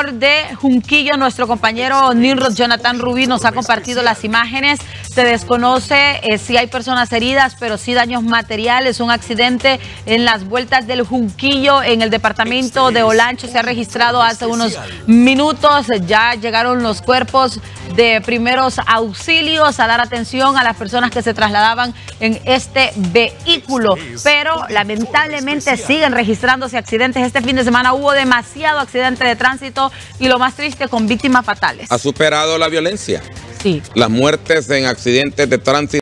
de Junquillo, nuestro compañero Nimrod Jonathan Rubí nos ha compartido las imágenes. Se desconoce si hay personas heridas, pero sí daños materiales. Un accidente en las vueltas del Junquillo, en el departamento de Olancho, se ha registrado hace unos minutos. Ya llegaron los cuerpos de primeros auxilios a dar atención a las personas que se trasladaban en este vehículo, pero lamentablemente siguen registrándose accidentes. Este fin de semana hubo demasiado accidente de tránsito y lo más triste, con víctimas fatales. ¿Ha superado la violencia? Sí. Las muertes en accidentes de tránsito